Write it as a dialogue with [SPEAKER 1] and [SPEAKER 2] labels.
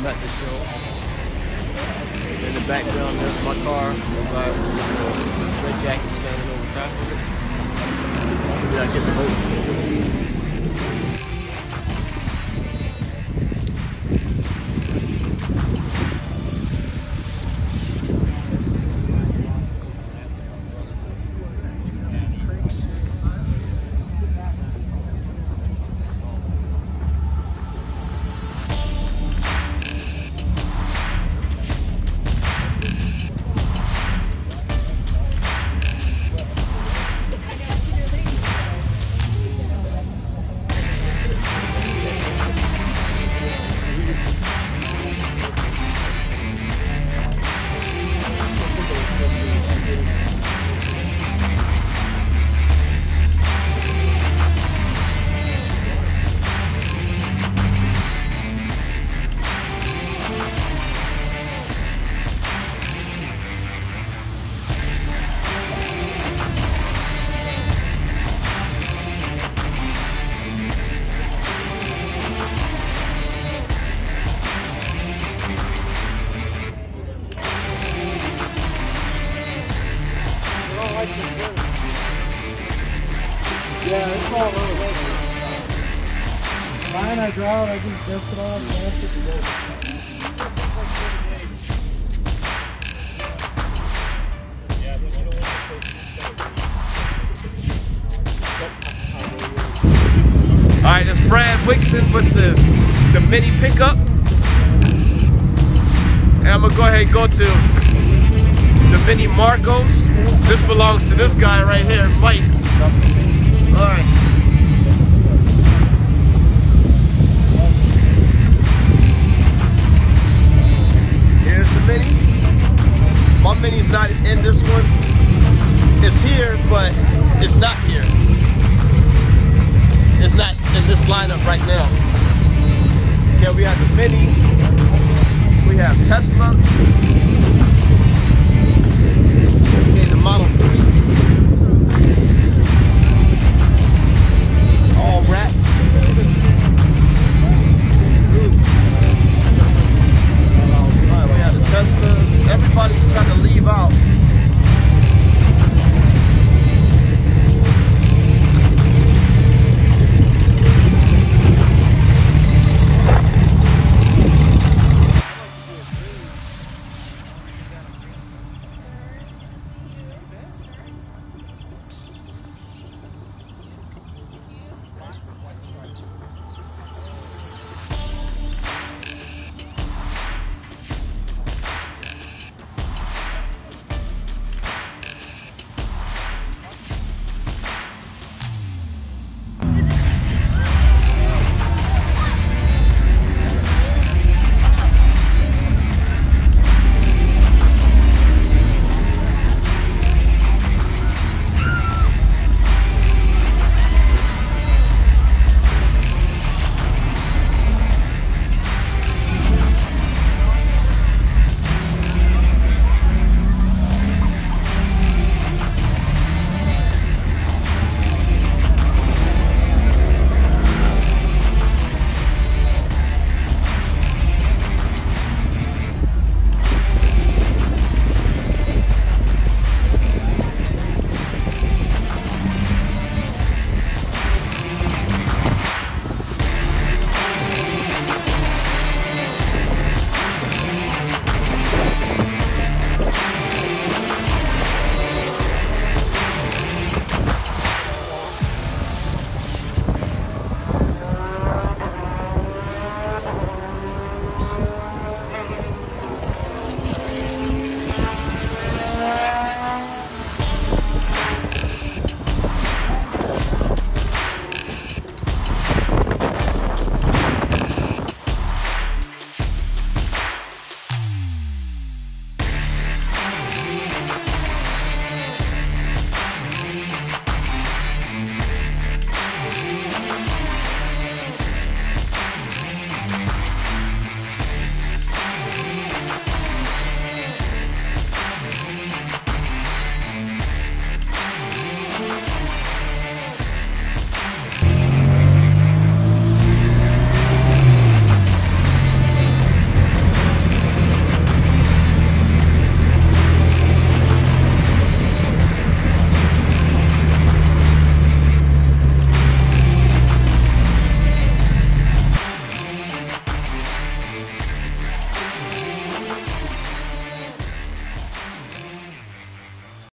[SPEAKER 1] back to show. In the background, there's my car. Red jacket standing over traffic. Did I get the boat?
[SPEAKER 2] Yeah, it's all over. Mine, I draw it, I just dust it off, blast it, and go.
[SPEAKER 1] Alright, that's Brad Wixon with the mini pickup. And I'm gonna go ahead and go to the mini Marcos. This belongs to this guy right here, Mike. Alright. Here's the minis. My mini's not in this one. It's here, but it's not here. It's not in this lineup right now. Okay, we have the minis.